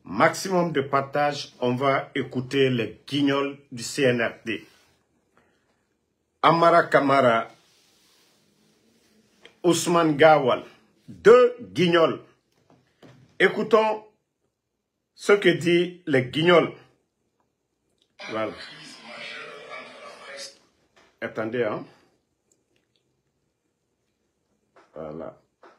Maximum de partage, on va écouter les guignols du CNRD. Amara Kamara, Ousmane Gawal, deux guignols. Écoutons ce que dit les guignols. Voilà. Attendez, hein. Voilà.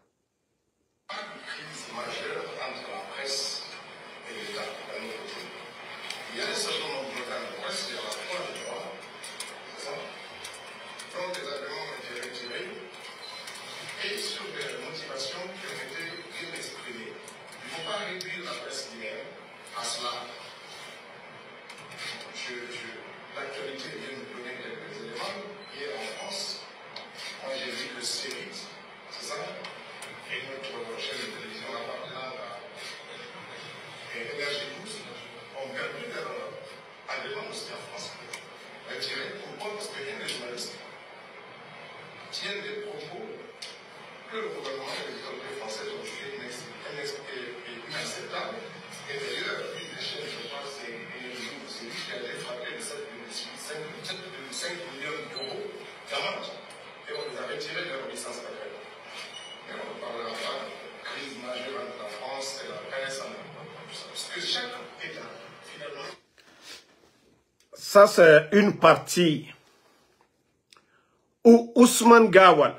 Il y a un certain nombre d'organes de presse qui ont la foi de droit, c'est ça, dont des arguments ont été retirés et sur des motivations qui ont été bien exprimées. Il ne faut pas réduire la presse guinéenne à cela. L'actualité vient de donner quelques éléments. Hier en France, moi j'ai vu que Sérit, c'est ça, et notre chaîne de télévision appartenant à Énergie Douce, ont perdu leur agrément aussi en France. Retiré. Pourquoi? Parce qu'il y a des journalistes tiennent des propos que le gouvernement et les autorités françaises ont jugés inacceptables. Et d'ailleurs, une des chaînes, je crois, c'est lui qui a été frappé de 7,5 millions d'euros d'amende. Et on les a retirés de leur licence d'accueil. Mais on ne parlera pas de crise majeure entre la France et la presse. Parce que chaque État, finalement... Ça, c'est une partie où Ousmane Gawal,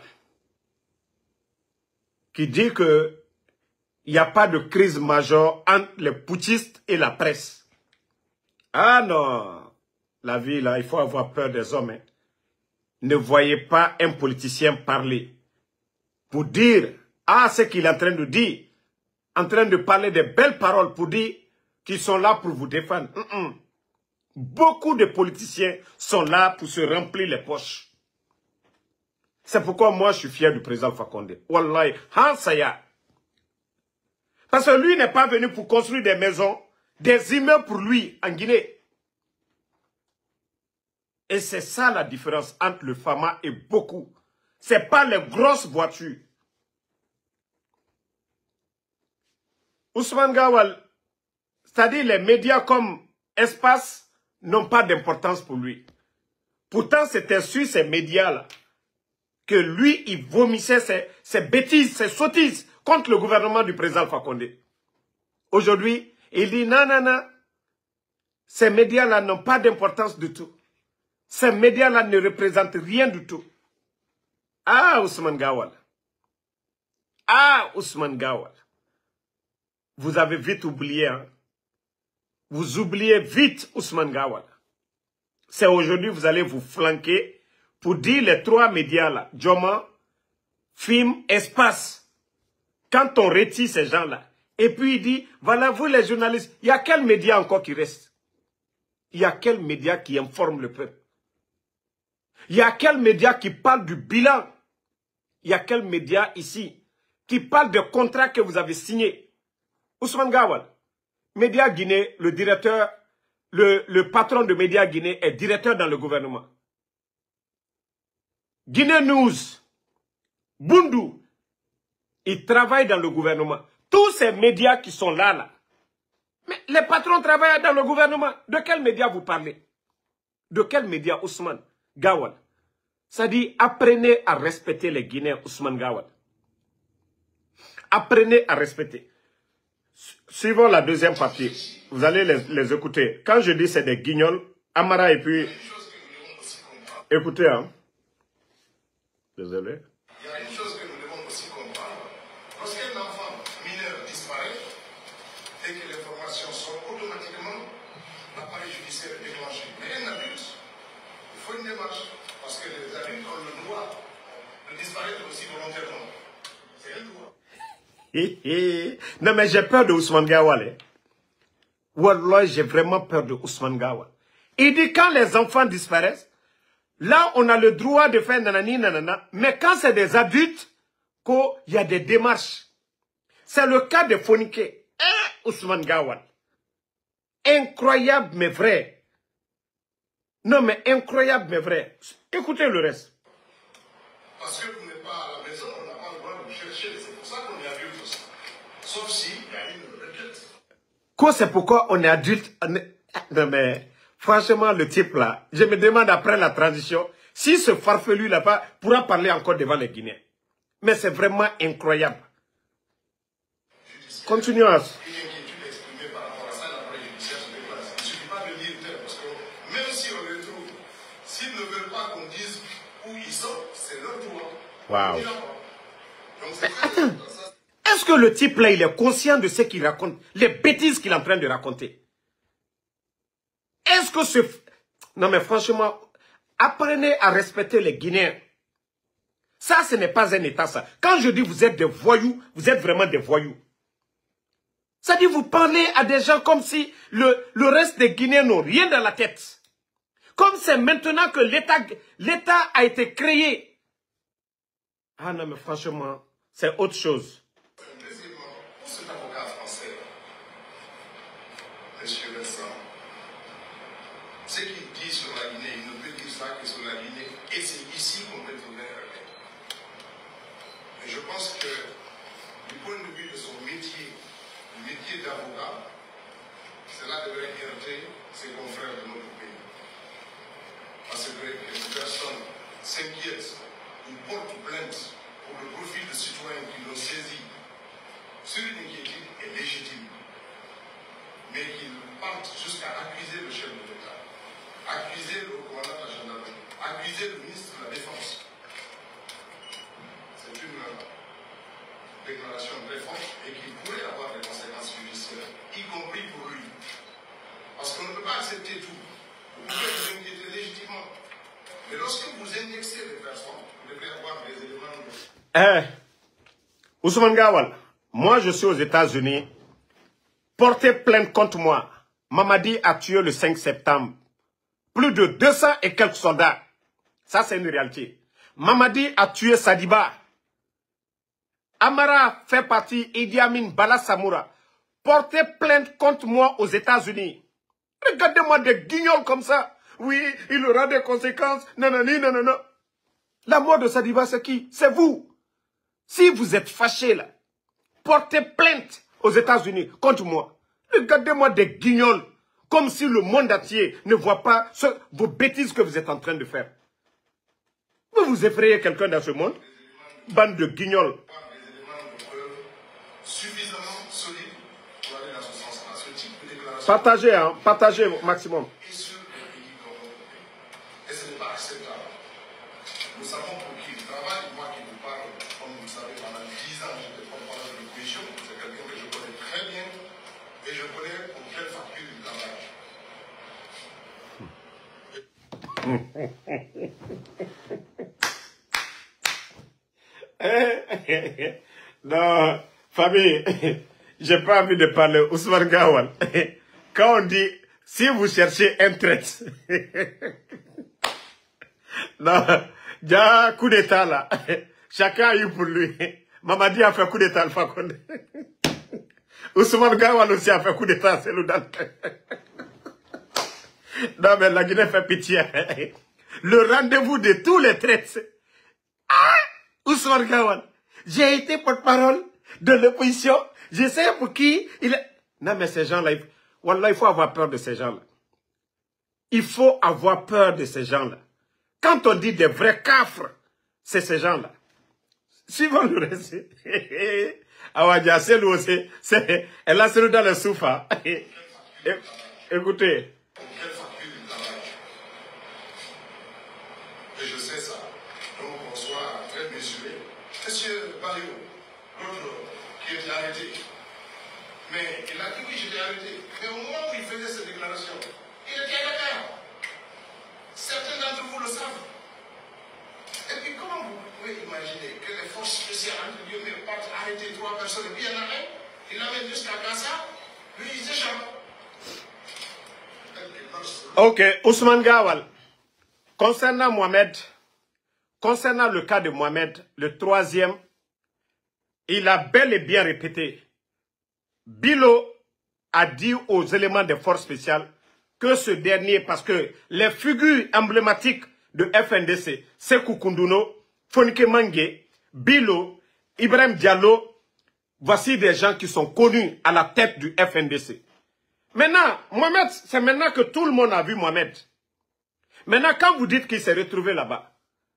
qui dit que il n'y a pas de crise majeure entre les putschistes et la presse. Ah non, la vie là, il faut avoir peur des hommes. Hein. Ne voyez pas un politicien parler pour dire, ah, ce qu'il est en train de dire, en train de parler de belles paroles pour dire qu'ils sont là pour vous défendre. Beaucoup de politiciens sont là pour se remplir les poches. C'est pourquoi moi je suis fier du président Fakonde. Wallahi, Hansaya. Parce que lui n'est pas venu pour construire des maisons, des immeubles pour lui en Guinée. Et c'est ça la différence entre le Fama et beaucoup. C'est pas les grosses voitures. Ousmane Gawal, c'est-à-dire les médias comme Espace n'ont pas d'importance pour lui. Pourtant, c'était sur ces médias-là que lui, il vomissait ses bêtises, ses sottises contre le gouvernement du président Fakonde. Aujourd'hui, il dit non, non, non, ces médias-là n'ont pas d'importance du tout. Ces médias-là ne représentent rien du tout. Ah, Ousmane Gawal. Ah, Ousmane Gawal. Vous avez vite oublié, hein. Vous oubliez vite Ousmane Gawal. C'est aujourd'hui vous allez vous flanquer pour dire les trois médias là, Djoma, Film, Espace. Quand on retire ces gens-là, et puis il dit, voilà vous les journalistes, il y a quel média encore qui reste? Il y a quel média qui informe le peuple? Il y a quel média qui parle du bilan? Il y a quel média ici qui parle des contrats que vous avez signés? Ousmane Gawal, Média Guinée, le directeur, le patron de Média Guinée est directeur dans le gouvernement. Guinée News, Bundu, ils travaillent dans le gouvernement. Tous ces médias qui sont là, mais les patrons travaillent dans le gouvernement. De quel média vous parlez? De quel média, Ousmane Gawal? Ça dit, apprenez à respecter les Guinéens, Ousmane Gawal. Apprenez à respecter. Suivons la deuxième partie. Vous allez les écouter. Quand je dis c'est des guignols, Amara et puis... Écoutez, hein. Désolé. Il y a une chose que nous devons aussi comprendre. Lorsqu'un enfant mineur disparaît et que l'information sort automatiquement, l'appareil judiciaire est déclenché. Mais un adulte, il faut une démarche. Parce que les adultes ont le droit de disparaître aussi volontairement. C'est un droit. Non, mais j'ai peur de Ousmane Gawal. Hein. Wallah, j'ai vraiment peur de Ousmane Gawal. Il dit quand les enfants disparaissent, là, on a le droit de faire nanani, nanana. Mais quand c'est des adultes, il y a des démarches. C'est le cas de Fonike. Ousmane Gawal. Incroyable, mais vrai. Non, mais incroyable, mais vrai. Écoutez le reste. Parce que vous n'êtes pas à la maison, on n'a pas le droit de vous chercher. C'est pour ça qu'on est adulte aussi. Sauf s'il y a une requête. c'est pourquoi on est adulte. Non mais, franchement, le type là, je me demande après la transition, si ce farfelu là-bas pourra parler encore devant les Guinéens. Mais c'est vraiment incroyable. Continuons. Une inquiétude exprimée par rapport à ça, l'appareil judiciaire se déplace. Il ne suffit pas de dire tel, parce que même si on les trouve, s'ils ne veulent pas qu'on dise où ils sont, c'est leur droit. Waouh. Donc c'est très important. Est-ce que le type là, il est conscient de ce qu'il raconte, les bêtises qu'il est en train de raconter? Est-ce que ce... Non mais franchement, apprenez à respecter les Guinéens. Ça, ce n'est pas un État, ça. Quand je dis vous êtes des voyous, vous êtes vraiment des voyous. Ça dit, vous parlez à des gens comme si le reste des Guinéens n'ont rien dans la tête. Comme c'est maintenant que l'État a été créé. Ah non, mais franchement, c'est autre chose. Deuxièmement, pour cet avocat français, M. Vincent, ce qu'il dit sur la Guinée, il ne peut dire ça que sur la Guinée, et c'est ici qu'on peut trouver un remède. Et je pense que, du point de vue de son métier, le métier d'avocat, cela devrait irriter ses confrères de notre pays. Parce que les personnes s'inquiètent ou portent plainte pour le profit de citoyens qui l'ont saisi sur une inquiétude est légitime. Mais qu'ils partent jusqu'à accuser le chef de l'État, accuser le commandant de la gendarmerie, accuser le ministre de la Défense. C'est une déclaration très forte et qui pourrait avoir des conséquences judiciaires, y compris pour lui. Parce qu'on ne peut pas accepter tout. Vous pouvez vous inquiéter légitimement. Mais lorsque vous indexez les personnes, vous devez avoir des éléments. Ousmane Gawal, moi je suis aux États-Unis. Portez plainte contre moi. Mamadi a tué le 5 septembre. Plus de 200 et quelques soldats. Ça, c'est une réalité. Mamadi a tué Sadiba. Amara fait partie Idi Amin, Bala Samoura. Portez plainte contre moi aux États-Unis. Regardez-moi des guignols comme ça. Oui, il aura des conséquences. Non, non, non, non, non. La mort de Sadiba, c'est qui? C'est vous. Si vous êtes fâchés là, portez plainte aux États-Unis contre moi. Regardez-moi des guignols. Comme si le monde entier ne voit pas vos bêtises que vous êtes en train de faire. Vous effrayez quelqu'un dans ce monde? Bande de guignols. Des éléments de preuve suffisamment solides pour aller dans ce sens-là. Ce type de déclaration. Partagez, hein, partagez au maximum. Et sur les pays corrompus. Et ce n'est pas acceptable. Nous savons pour qui il travaille. Moi qui vous parle, comme vous le savez, pendant 10 ans, j'étais porte-parole de l'opposition. C'est quelqu'un que je connais très bien. Et je connais pour quelle facture il travaille. Non, famille, j'ai pas envie de parler. Ousmane Gawal, quand on dit, si vous cherchez un traite, non, il y a un coup d'état là. Chacun a eu pour lui. Mamadi a fait coup d'état Alpha Condé. Ousmane Gawal aussi a fait coup d'état à Seloudan. Non, mais la Guinée fait pitié. Le rendez-vous de tous les traites. Ah! Ousmane Gawal, j'ai été porte-parole de l'opposition. Je sais pour qui il est. Non, mais ces gens-là, Wallah, il faut avoir peur de ces gens-là. Il faut avoir peur de ces gens-là. Quand on dit des vrais cafres, c'est ces gens-là. Suivons le reste. Awadja, c'est lui aussi. Elle a celui dans le soufa. Écoutez. Et je sais ça. Donc on soit très mesuré. Monsieur Bario, l'autre qui était arrêté, mais il a dit oui, j'étais arrêté. Mais au moment où il faisait cette déclaration, il était à Dakar. Certains d'entre vous le savent. Et puis comment vous pouvez imaginer que les forces spéciales, entre guillemets, partent arrêter 3 personnes, et puis il y en a un, il l'amène jusqu'à Gaza, lui il s'échappe. Ok, Ousmane Gawal. Concernant Mohamed, concernant le cas de Mohamed, le 3e, il a bel et bien répété. Bilo a dit aux éléments des forces spéciales que ce dernier, parce que les figures emblématiques de FNDC, Sekou Koundouno, Fonike Mange, Bilo, Ibrahim Diallo, voici des gens qui sont connus à la tête du FNDC. Maintenant, Mohamed, c'est maintenant que tout le monde a vu Mohamed. Maintenant, quand vous dites qu'il s'est retrouvé là-bas,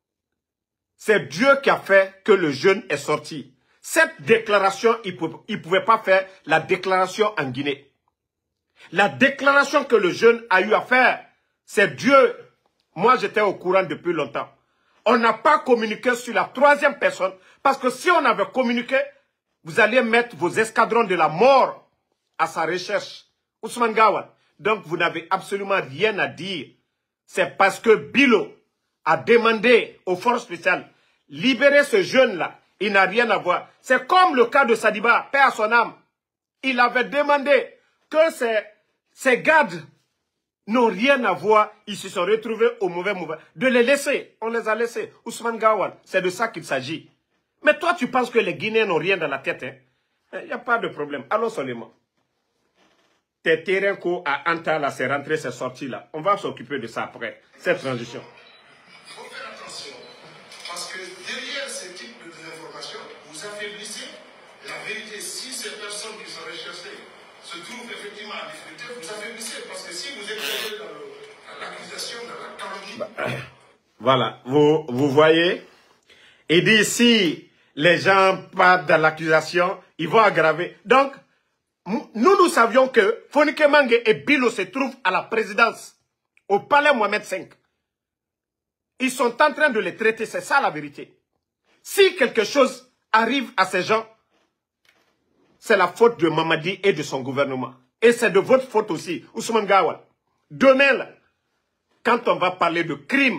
c'est Dieu qui a fait que le jeune est sorti. Cette déclaration, il ne pouvait pas faire la déclaration en Guinée. La déclaration que le jeune a eu à faire, c'est Dieu. Moi, j'étais au courant depuis longtemps. On n'a pas communiqué sur la troisième personne, parce que si on avait communiqué, vous alliez mettre vos escadrons de la mort à sa recherche. Ousmane Gawal. Donc, vous n'avez absolument rien à dire. C'est parce que Bilo a demandé aux forces spéciales, libérer ce jeune-là. Il n'a rien à voir. C'est comme le cas de Sadiba, paix à son âme. Il avait demandé que ces gardes n'ont rien à voir. Ils se sont retrouvés au mauvais moment. De les laisser. On les a laissés. Ousmane Gawal, c'est de ça qu'il s'agit. Mais toi, tu penses que les Guinéens n'ont rien dans la tête. Il n'y a pas de problème. Allons seulement. Tes terrains à Anta, là, c'est rentré, c'est sorti là. On va s'occuper de ça après, cette transition. Il faut faire attention. Parce que derrière ce type de désinformation, vous affaiblissez la vérité. Si ces personnes qui sont recherchées se trouvent effectivement en difficulté, vous affaiblissez. Parce que si vous êtes dans l'accusation, dans la calomnie... Voilà, vous voyez. Il dit si les gens partent dans l'accusation, ils vont aggraver. Donc, nous savions que Fonike Mange et Bilo se trouvent à la présidence, au palais Mohamed V. Ils sont en train de les traiter, c'est ça la vérité. Si quelque chose arrive à ces gens, c'est la faute de Mamadi et de son gouvernement. Et c'est de votre faute aussi, Ousmane Gawal. Demain, là, quand on va parler de crimes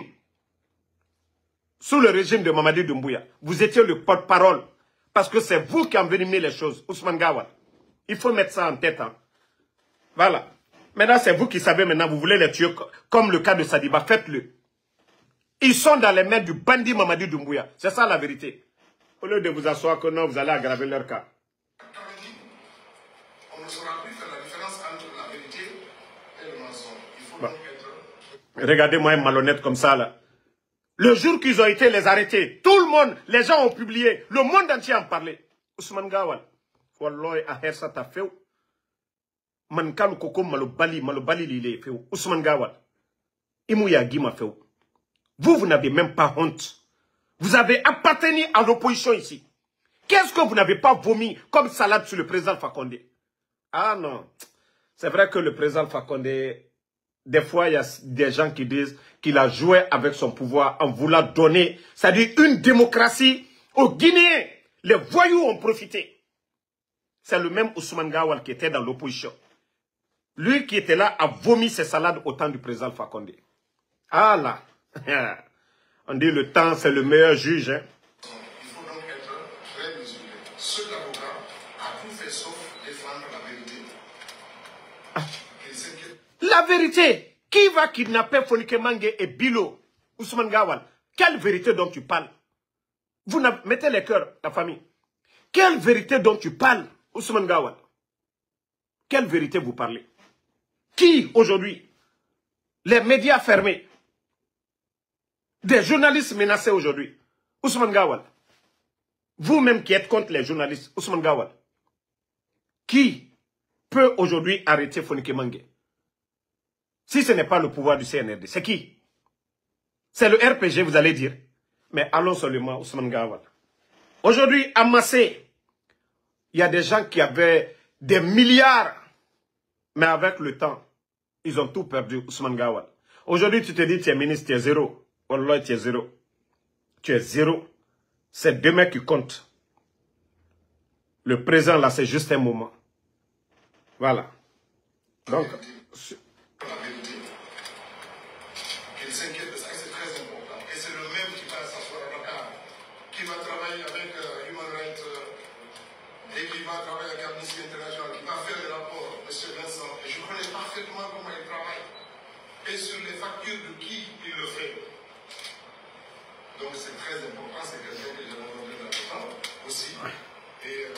sous le régime de Mamadi Doumbouya, vous étiez le porte-parole, parce que c'est vous qui envenimez les choses, Ousmane Gawal. Il faut mettre ça en tête. Hein. Voilà. Maintenant, c'est vous qui savez, maintenant, vous voulez les tuer comme le cas de Sadiba. Faites-le. Ils sont dans les mains du bandit Mamadi Doumbouya. C'est ça la vérité. Au lieu de vous asseoir que non, vous allez aggraver leur cas. On ne saura plus faire la différence entre la vérité et le mensonge. Il faut donc être... Regardez-moi un malhonnête comme ça, là. Le jour qu'ils ont été les arrêtés, tout le monde, les gens ont publié, le monde entier en parlait. Ousmane Gawal. Wallahi a hersa ta few man kalu koko malobali lile few Ousmane Gawal imu ya gima few. Vous n'avez même pas honte. Vous avez appartenu à l'opposition ici. Qu'est-ce que vous n'avez pas vomi comme salade sur le président Fakonde? Ah non, c'est vrai que le président Fakonde, des fois il y a des gens qui disent qu'il a joué avec son pouvoir en voulant donner, c'est-à-dire une démocratie aux Guinéens. Les voyous ont profité. C'est le même Ousmane Gawal qui était dans l'opposition. Lui qui était là a vomi ses salades au temps du président Fakonde. Ah là, on dit le temps c'est le meilleur juge. Hein. Il faut donc être très mesuré. Seul avocat a tout fait sauf défendre la vérité. La vérité. Qui va kidnapper Fonike Mange et Bilo, Ousmane Gawal? Quelle vérité dont tu parles? Vous mettez les cœurs, la famille. Quelle vérité dont tu parles, Ousmane Gawal? Quelle vérité vous parlez? Qui, aujourd'hui? Les médias fermés. Des journalistes menacés aujourd'hui. Ousmane Gawal. Vous-même qui êtes contre les journalistes, Ousmane Gawal. Qui peut aujourd'hui arrêter Fonike Mange? Si ce n'est pas le pouvoir du CNRD, c'est qui? C'est le RPG, vous allez dire. Mais allons seulement, Ousmane Gawal. Aujourd'hui, amassé, il y a des gens qui avaient des milliards. Mais avec le temps, ils ont tout perdu, Ousmane Gawal. Aujourd'hui, tu te dis, tu es ministre, tu es zéro. Wallah, tu es zéro. Tu es zéro. C'est demain qui compte. Le présent, là, c'est juste un moment. Voilà. Donc... La vérité. Il s'inquiète de ça et c'est très important. Et c'est le même qui va s'asseoir à Dakar, qui va travailler avec Human Rights et qui va travailler avec Amnesty International, qui va faire des rapports, M. Vincent. Et je connais parfaitement comment il travaille. Et sur les factures de qui il le fait. Donc c'est très important. C'est quelqu'un que j'ai rencontré dans le temps aussi. Et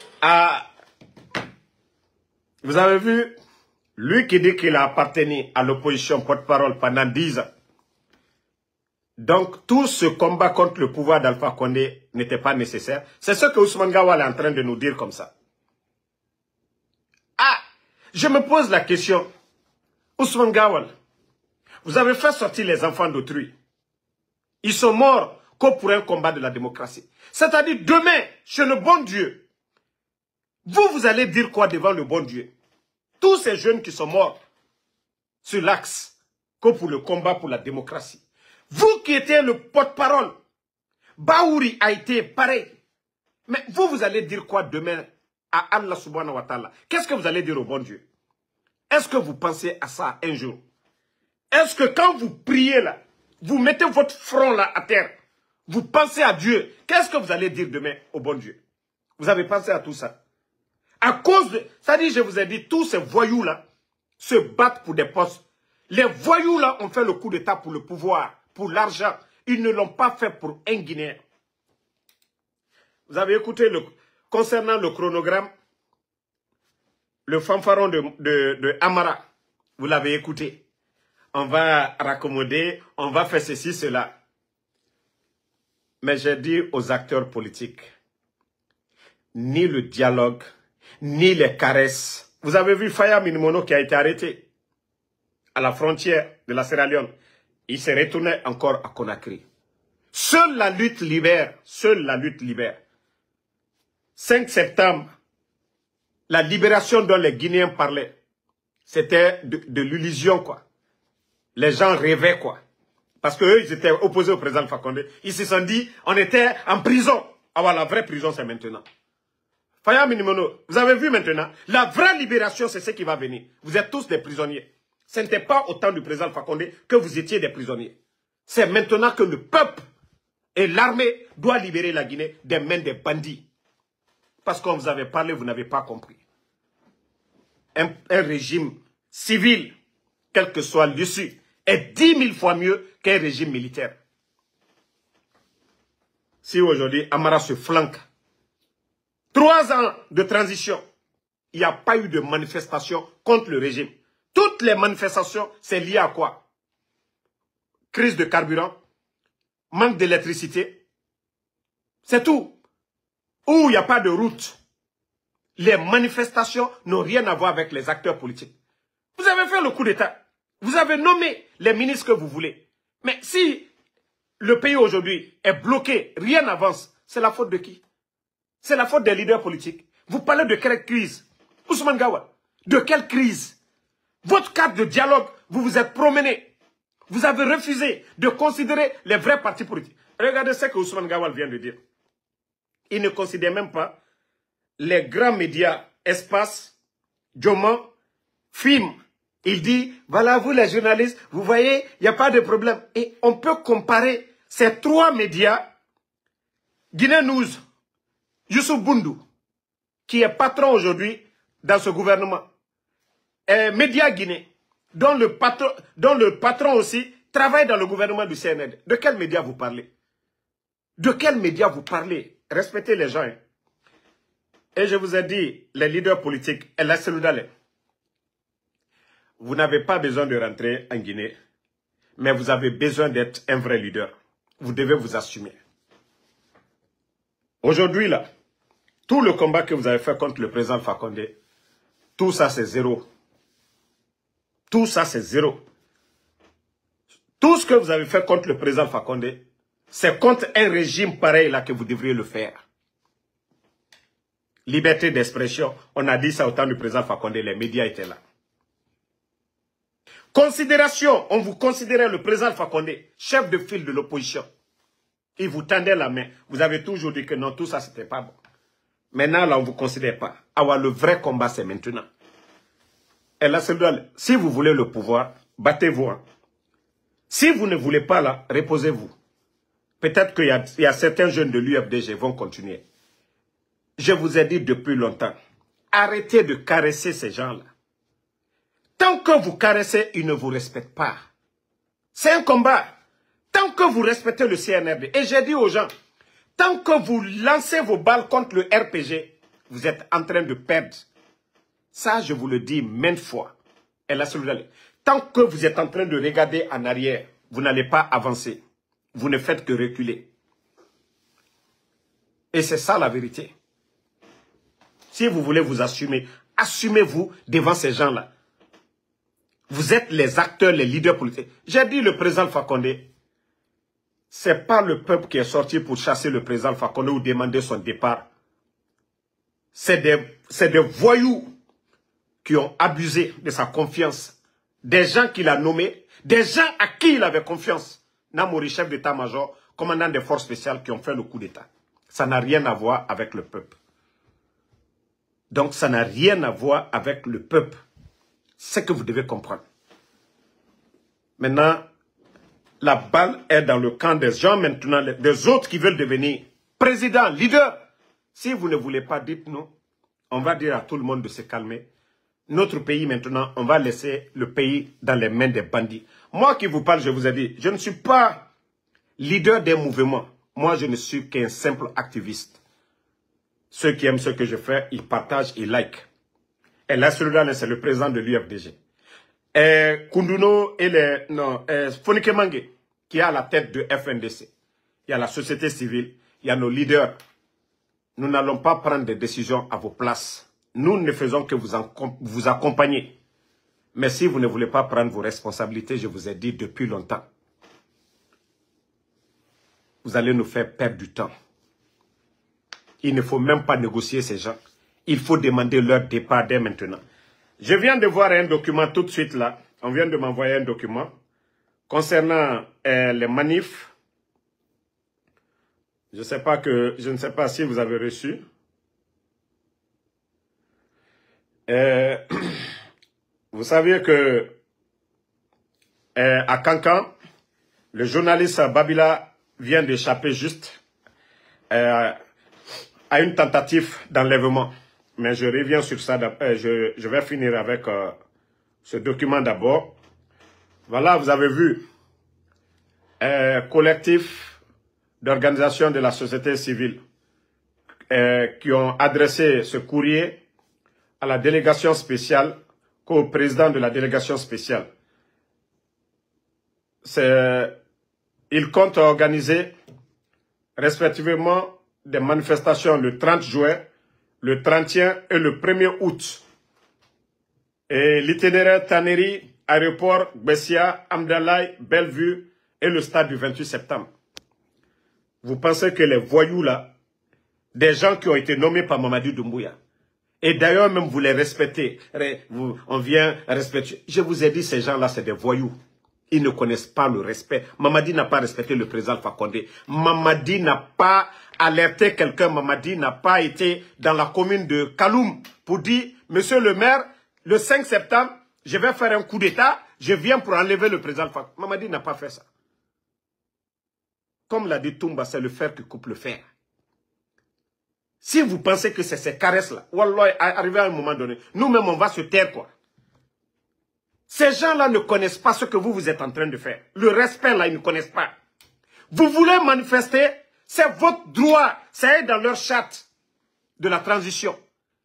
vous avez vu? Lui qui dit qu'il a appartenu à l'opposition porte-parole pendant 10 ans. Donc, tout ce combat contre le pouvoir d'Alpha Condé n'était pas nécessaire. C'est ce que Ousmane Gawal est en train de nous dire comme ça. Ah, Je me pose la question, Ousmane Gawal, vous avez fait sortir les enfants d'autrui. Ils sont morts que pour un combat de la démocratie. C'est-à-dire demain, chez le bon Dieu, vous allez dire quoi devant le bon Dieu? Tous ces jeunes qui sont morts sur l'axe que pour le combat pour la démocratie. Vous qui étiez le porte-parole, Baouri a été pareil. Mais vous allez dire quoi demain à Allah subhanahu wa ta'ala? Qu'est-ce que vous allez dire au bon Dieu? Est-ce que vous pensez à ça un jour? Est-ce que quand vous priez là, vous mettez votre front là à terre, vous pensez à Dieu, qu'est-ce que vous allez dire demain au bon Dieu? Vous avez pensé à tout ça? À cause de... C'est-à-dire, je vous ai dit, tous ces voyous là se battent pour des postes. Les voyous là ont fait le coup d'État pour le pouvoir, pour l'argent. Ils ne l'ont pas fait pour un Guinéen. Vous avez écouté concernant le chronogramme, le fanfaron de Amara. Vous l'avez écouté. On va raccommoder, on va faire ceci, cela. Mais j'ai dit aux acteurs politiques, ni le dialogue, ni les caresses. Vous avez vu Faya Minimono qui a été arrêté à la frontière de la Sierra Leone. Il s'est retourné encore à Conakry. Seule la lutte libère. Seule la lutte libère. 5 septembre, la libération dont les Guinéens parlaient, c'était de l'illusion, quoi. Les gens rêvaient, quoi. Parce qu'eux, ils étaient opposés au président Alpha Condé. Ils se sont dit, on était en prison. Ah ouais, la vraie prison, c'est maintenant. Faya Minimono, vous avez vu maintenant, la vraie libération, c'est ce qui va venir. Vous êtes tous des prisonniers. Ce n'était pas au temps du président Alpha Condé que vous étiez des prisonniers. C'est maintenant que le peuple et l'armée doivent libérer la Guinée des mains des bandits. Parce qu'on vous avait parlé, vous n'avez pas compris. Un régime civil, quel que soit l'issue, est 10 000 fois mieux qu'un régime militaire. Si aujourd'hui Amara se flanque, 3 ans de transition, il n'y a pas eu de manifestation contre le régime. Toutes les manifestations, c'est lié à quoi? Crise de carburant, manque d'électricité, c'est tout. Où il n'y a pas de route. Les manifestations n'ont rien à voir avec les acteurs politiques. Vous avez fait le coup d'État. Vous avez nommé les ministres que vous voulez. Mais si le pays aujourd'hui est bloqué, rien n'avance, c'est la faute de qui? C'est la faute des leaders politiques. Vous parlez de quelle crise? Ousmane Gawal, de quelle crise? Votre cadre de dialogue, vous vous êtes promené. Vous avez refusé de considérer les vrais partis politiques. Regardez ce que Ousmane Gawal vient de dire. Il ne considère même pas les grands médias, Espace, Djoma, Film. Il dit, voilà, vous les journalistes, vous voyez, il n'y a pas de problème. Et on peut comparer ces 3 médias, Guinée News, Youssouf Boundou, qui est patron aujourd'hui dans ce gouvernement, et Média Guinée, dont le patron aussi travaille dans le gouvernement du CND. De quel média vous parlez? De quel média vous parlez? Respectez les gens. Et je vous ai dit, les leaders politiques, El Asseloudale, vous n'avez pas besoin de rentrer en Guinée, mais vous avez besoin d'être un vrai leader. Vous devez vous assumer. Aujourd'hui, là, tout le combat que vous avez fait contre le président Alpha Condé, tout ça c'est zéro. Tout ça c'est zéro. Tout ce que vous avez fait contre le président Alpha Condé, c'est contre un régime pareil là que vous devriez le faire. Liberté d'expression, on a dit ça au temps du président Alpha Condé, les médias étaient là. Considération, on vous considérait le président Alpha Condé, chef de file de l'opposition. Il vous tendait la main. Vous avez toujours dit que non, tout ça c'était pas bon. Maintenant là, on ne vous considère pas. Alors le vrai combat c'est maintenant. Et là, si vous voulez le pouvoir, battez-vous. Hein. Si vous ne voulez pas là, reposez-vous. Peut-être qu'il y a certains jeunes de l'UFDG vont continuer. Je vous ai dit depuis longtemps, arrêtez de caresser ces gens-là. Tant que vous caressez, ils ne vous respectent pas. C'est un combat. Tant que vous respectez le CNRD, et j'ai dit aux gens, tant que vous lancez vos balles contre le RPG, vous êtes en train de perdre. Ça, je vous le dis maintes fois. Et là, tant que vous êtes en train de regarder en arrière, vous n'allez pas avancer. Vous ne faites que reculer. Et c'est ça la vérité. Si vous voulez vous assumer, Assumez-vous devant ces gens-là. Vous êtes les acteurs, les leaders politiques. J'ai dit le président Alpha Condé, c'est pas le peuple qui est sorti pour chasser le président Alpha Condé ou demander son départ. C'est des voyous qui ont abusé de sa confiance. Des gens qu'il a nommés, des gens à qui il avait confiance. Namori, chef d'état-major, commandant des forces spéciales qui ont fait le coup d'état. Ça n'a rien à voir avec le peuple. Donc ça n'a rien à voir avec le peuple. C'est ce que vous devez comprendre. Maintenant, la balle est dans le camp des gens maintenant, des autres qui veulent devenir président, leader. Si vous ne voulez pas, dites-nous. On va dire à tout le monde de se calmer. Notre pays maintenant, on va laisser le pays dans les mains des bandits. Moi qui vous parle, je vous ai dit, je ne suis pas leader des mouvements. Moi, je ne suis qu'un simple activiste. Ceux qui aiment ce que je fais, ils partagent, ils like. Et là, celui-là, c'est le président de l'UFDG. Kunduno et Fonike Mange, qui est à la tête de FNDC. Il y a la société civile, il y a nos leaders. Nous n'allons pas prendre des décisions à vos places. Nous ne faisons que vous accompagner. Mais si vous ne voulez pas prendre vos responsabilités, je vous ai dit depuis longtemps, vous allez nous faire perdre du temps. Il ne faut même pas négocier ces gens. Il faut demander leur départ dès maintenant. Je viens de voir un document tout de suite là. On vient de m'envoyer un document concernant les manifs. Je ne sais pas si vous avez reçu. Vous savez que à Kankan, le journaliste Babila vient d'échapper juste à une tentative d'enlèvement. Mais je reviens sur ça. Je vais finir avec ce document d'abord. Voilà, vous avez vu. Collectif d'organisation de la société civile qui ont adressé ce courrier à la délégation spéciale, au président de la délégation spéciale. Ils comptent organiser respectivement des manifestations le 30 juin, le 31 et le 1er août. Et l'itinéraire Taneri, aéroport Bessia, Amdalaï, Bellevue et le stade du 28 septembre. Vous pensez que les voyous là, des gens qui ont été nommés par Mamadi Doumbouya, et d'ailleurs même vous les respectez, on vient respecter. Je vous ai dit, ces gens-là, c'est des voyous. Ils ne connaissent pas le respect. Mamadi n'a pas respecté le président Alpha Condé. Mamadi n'a pas alerté quelqu'un. Mamadi n'a pas été dans la commune de Kaloum pour dire, monsieur le maire, le 5 septembre, je vais faire un coup d'État, je viens pour enlever le président Alpha Condé. Mamadi n'a pas fait ça. Comme l'a dit Toumba, c'est le fer qui coupe le fer. Si vous pensez que c'est ces caresses-là, wallah, arrivé à un moment donné, nous-mêmes, on va se taire, quoi. Ces gens-là ne connaissent pas ce que vous êtes en train de faire. Le respect, là, ils ne connaissent pas. Vous voulez manifester, c'est votre droit. C'est dans leur charte de la transition.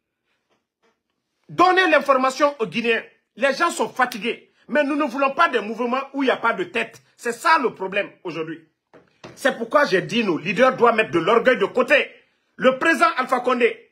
Donnez l'information aux Guinéens. Les gens sont fatigués. Mais nous ne voulons pas des mouvements où il n'y a pas de tête. C'est ça le problème aujourd'hui. C'est pourquoi j'ai dit, nos leaders doivent mettre de l'orgueil de côté. Le président Alpha Condé,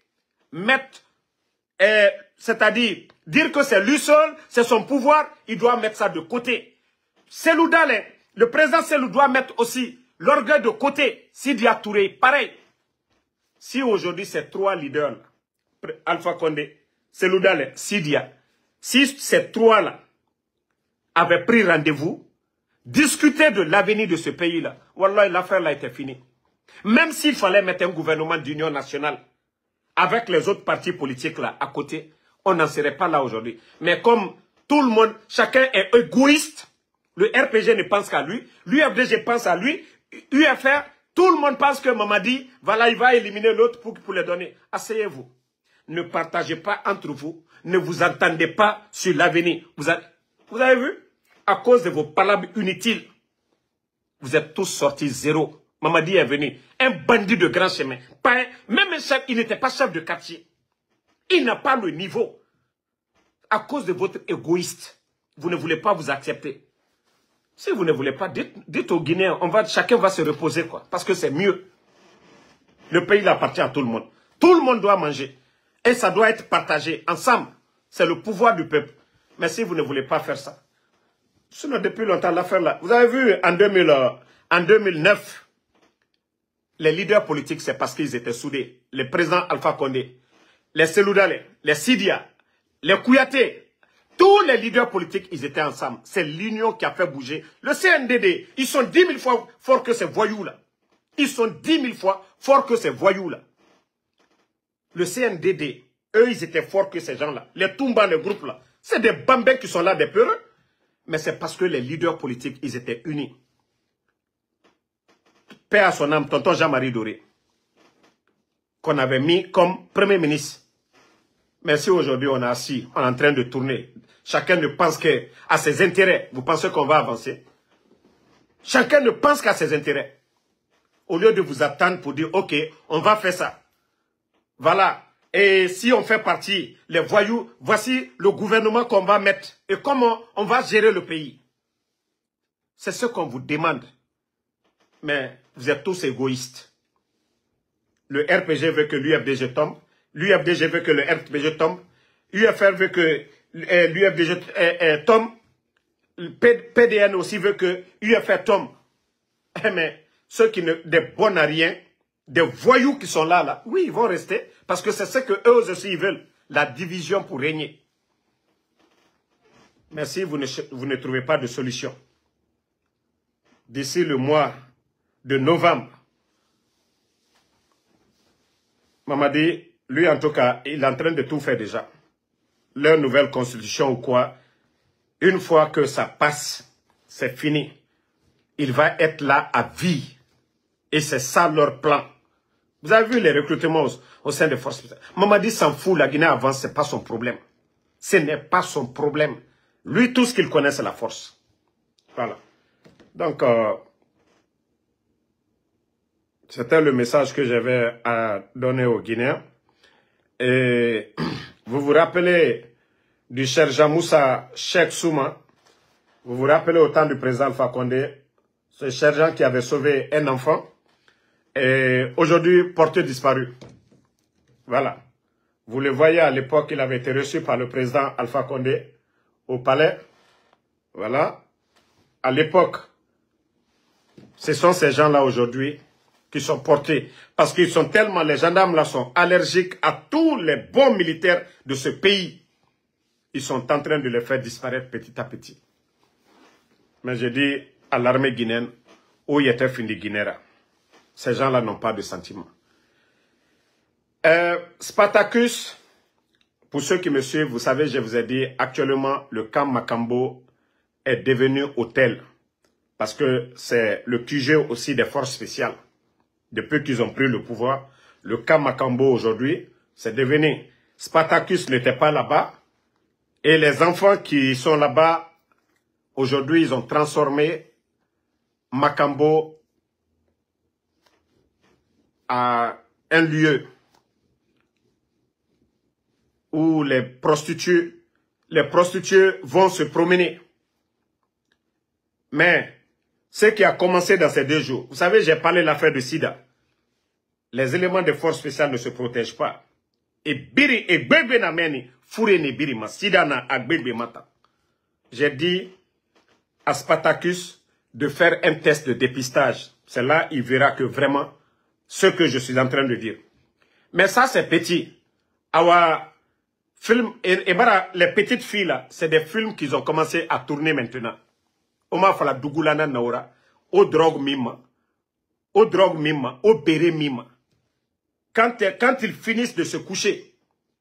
c'est-à-dire dire que c'est lui seul, c'est son pouvoir, il doit mettre ça de côté. Selou Dale, le président Selou doit mettre aussi l'orgueil de côté. Sidia Touré, pareil. Si aujourd'hui ces trois leaders, Alpha Condé, Selou Dale, Sidia, si ces trois-là avaient pris rendez-vous, discuter de l'avenir de ce pays-là, wallah, l'affaire là était finie. Même s'il fallait mettre un gouvernement d'union nationale avec les autres partis politiques là à côté, on n'en serait pas là aujourd'hui. Mais comme tout le monde, chacun est égoïste, le RPG ne pense qu'à lui, l'UFDG pense à lui, UFR, tout le monde pense que Mamadi, voilà, il va éliminer l'autre pour les donner. Asseyez-vous. Ne partagez pas entre vous, ne vous entendez pas sur l'avenir. Vous avez vu? À cause de vos palabres inutiles, vous êtes tous sortis zéro. Mamadi est venu, un bandit de grand chemin. Même un chef, il n'était pas chef de quartier. Il n'a pas le niveau. À cause de votre égoïste, vous ne voulez pas vous accepter. Si vous ne voulez pas, dites aux Guinéens, chacun va se reposer, quoi. Parce que c'est mieux. Le pays appartient à tout le monde. Tout le monde doit manger. Et ça doit être partagé ensemble. C'est le pouvoir du peuple. Mais si vous ne voulez pas faire ça, sinon depuis longtemps l'affaire là. Vous avez vu en 2009, les leaders politiques, c'est parce qu'ils étaient soudés. Le président Alpha Condé, les Seloudale, les Sidia, les Kouyaté, tous les leaders politiques, ils étaient ensemble. C'est l'union qui a fait bouger. Le CNDD, ils sont 10 000 fois forts que ces voyous-là. Ils sont 10 000 fois forts que ces voyous-là. Le CNDD, eux, ils étaient forts que ces gens-là. Les Toumba, les groupes là, c'est des bambins qui sont là, des peureux. Mais c'est parce que les leaders politiques, ils étaient unis. Paix à son âme, tonton Jean-Marie Doré, qu'on avait mis comme Premier ministre. Mais si aujourd'hui on est assis, on est en train de tourner, chacun ne pense qu'à ses intérêts, vous pensez qu'on va avancer? Chacun ne pense qu'à ses intérêts. Au lieu de vous attendre pour dire, ok, on va faire ça. Voilà. Et si on fait partie, les voyous, voici le gouvernement qu'on va mettre. Et comment on va gérer le pays. C'est ce qu'on vous demande. Mais vous êtes tous égoïstes. Le RPG veut que l'UFDG tombe. L'UFDG veut que le RPG tombe. UFR veut que l'UFDG tombe. Le PDN aussi veut que UFR tombe. Mais ceux qui ne des bons à rien, des voyous qui sont là, oui, ils vont rester. Parce que c'est ce qu'eux aussi ils veulent. La division pour régner. Mais si vous ne trouvez pas de solution, d'ici le mois de novembre, Mamadi, lui en tout cas, il est en train de tout faire déjà. Leur nouvelle constitution ou quoi, une fois que ça passe, c'est fini. Il va être là à vie. Et c'est ça leur plan. Vous avez vu les recrutements au sein des forces spéciales. Mamadi s'en fout, la Guinée avance, ce n'est pas son problème. Ce n'est pas son problème. Lui, tout ce qu'il connaît, c'est la force. Voilà. Donc, c'était le message que j'avais à donner aux Guinéens. Et vous vous rappelez du cher Jamoussa Cheikh Souma. Vous vous rappelez au temps du président Alpha Condé. Ce cher Jean qui avait sauvé un enfant. Et aujourd'hui, porté disparu. Voilà. Vous le voyez à l'époque, il avait été reçu par le président Alpha Condé au palais. Voilà. À l'époque, ce sont ces gens-là aujourd'hui qui sont portés. Parce qu'ils sont tellement, les gendarmes là sont allergiques à tous les bons militaires de ce pays. Ils sont en train de les faire disparaître petit à petit. Mais je dis à l'armée guinéenne, où il était fini Guinéra. Ces gens-là n'ont pas de sentiments. Spartacus, pour ceux qui me suivent, vous savez, je vous ai dit, actuellement, le camp Makambo est devenu hôtel. Parce que c'est le QG aussi des forces spéciales. Depuis qu'ils ont pris le pouvoir, le camp Makambo aujourd'hui, c'est devenu. Spartacus n'était pas là-bas. Et les enfants qui sont là-bas, aujourd'hui, ils ont transformé Makambo à un lieu où les prostituées vont se promener. Mais ce qui a commencé dans ces 2 jours, vous savez, j'ai parlé de l'affaire de Sida. Les éléments de force spéciale ne se protègent pas. Et biri et bébé na meni fure ne biri ma Sida na agbebe mata. J'ai dit à Spartacus de faire un test de dépistage. C'est là il verra que vraiment ce que je suis en train de dire. Mais ça c'est petit. Our film et bara les petites filles là, c'est des films qu'ils ont commencé à tourner maintenant. Oma fala dugulana naura, au drogue mima, au béré mima. Quand ils finissent de se coucher,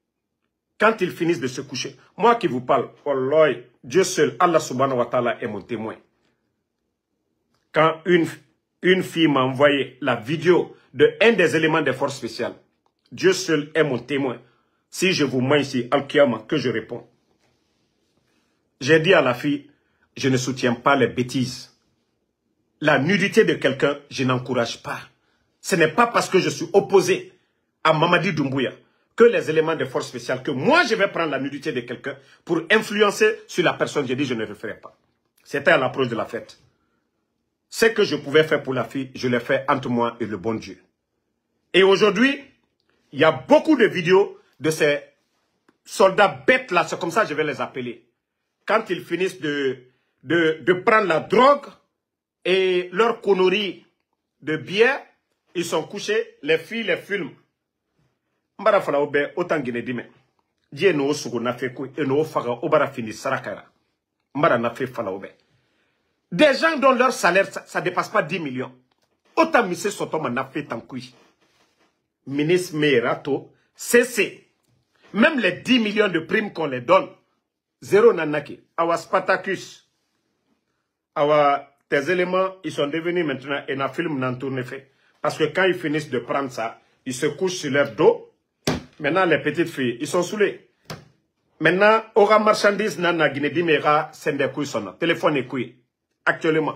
moi qui vous parle, Allah, Dieu seul, Allah subhanahu wa ta'ala est mon témoin. Quand une fille m'a envoyé la vidéo de un des éléments des forces spéciales, Dieu seul est mon témoin. Si je vous mens ici, Al-Qiyama, que je réponds. J'ai dit à la fille, je ne soutiens pas les bêtises. La nudité de quelqu'un, je n'encourage pas. Ce n'est pas parce que je suis opposé à Mamadi Doumbouya que les éléments de force spéciale, que moi je vais prendre la nudité de quelqu'un pour influencer sur la personne. J'ai dit, je ne le ferai pas. C'était à l'approche de la fête. Ce que je pouvais faire pour la fille, je l'ai fait entre moi et le bon Dieu. Et aujourd'hui, il y a beaucoup de vidéos de ces soldats bêtes là, c'est comme ça que je vais les appeler. Quand ils finissent de prendre la drogue et leur connerie de bière, ils sont couchés, les filles les filment. Mbara fala obe autant Guinée dime. Dieu no sugo na fait quoi et no faga obara fini sarakara. Mbara na fait fala obe. Des gens dont leur salaire ça dépasse pas 10 millions. Autant Missé Sotoma na fait tant kui. Ministre Merato, CC. Même les 10 millions de primes qu'on les donne, zéro nanaki. Awa Spartacus. Awa, tes éléments, ils sont devenus maintenant, et na film n'en tourne fait. Parce que quand ils finissent de prendre ça, ils se couchent sur leur dos. Maintenant, les petites filles, ils sont saoulés. Maintenant, aura marchandise nana Guinée mera sende couille son téléphone et couille. Actuellement.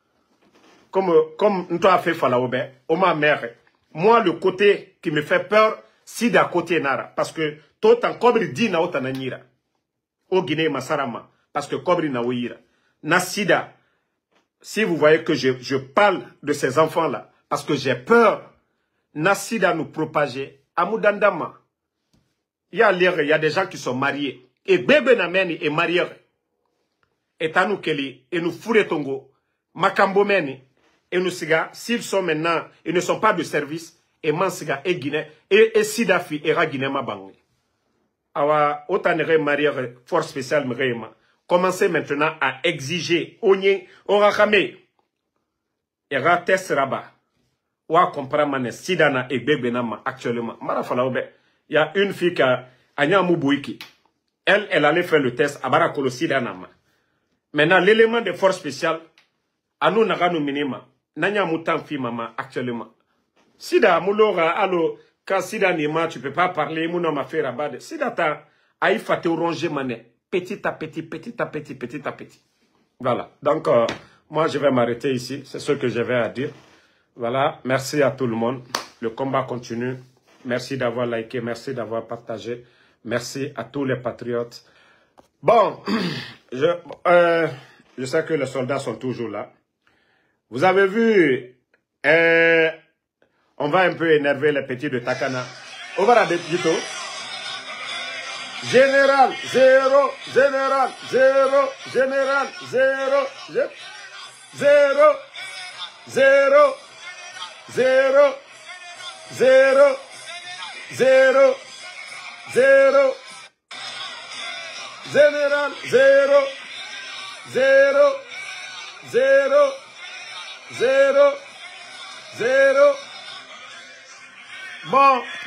Comme toi a fait Falaoube, Oma mère. Moi, le côté qui me fait peur, c'est d'un côté nara. Parce que tout en cobri dit na ota nanira. Au Guinée Masarama. Parce que cobri na ouira. Na sida. Si vous voyez que je parle de ces enfants-là, parce que j'ai peur, na sida nous propager. Amoudandama. Il y a des gens qui sont mariés. Et bébé nameni est marié. Et tanou keli, et nous fourré tongo. Makambo meni. Et nous siga, s'ils sont maintenant, ils ne sont pas de service, et mansiga, et Guinée, et Sidafi, et Guinée Mabangui. Awa, otanere marié, force spéciale mreima. Commencez maintenant à exiger, onye, orakame, et rates rabat. Wa comprendre Sidana et Bebenama actuellement. Marafala obe. Il y a une fille qui a Anya Moubouiki. Elle allait faire le test à Barakolo Sidanama. Maintenant, l'élément de force spéciale, à nous n'avons minima. Nanya Moutan fi maman actuellement. Sida Moulora, allo, quand Sida Nima, tu peux pas parler, mon homme a fait rabat. Sida ta, aïe fate orange mané. Petit à petit, petit à petit, petit à petit. Voilà. Donc, moi, je vais m'arrêter ici. C'est ce que j'avais à dire. Voilà. Merci à tout le monde. Le combat continue. Merci d'avoir liké. Merci d'avoir partagé. Merci à tous les patriotes. Bon, je sais que les soldats sont toujours là. Vous avez vu, on va un peu énerver les petits de Takana. On va regarder plutôt. Général, 0, général, 0, général, 0, 0, 0, 0, 0, 0, 0, 0, général, 0, 0, 0, 0, 0. Bon.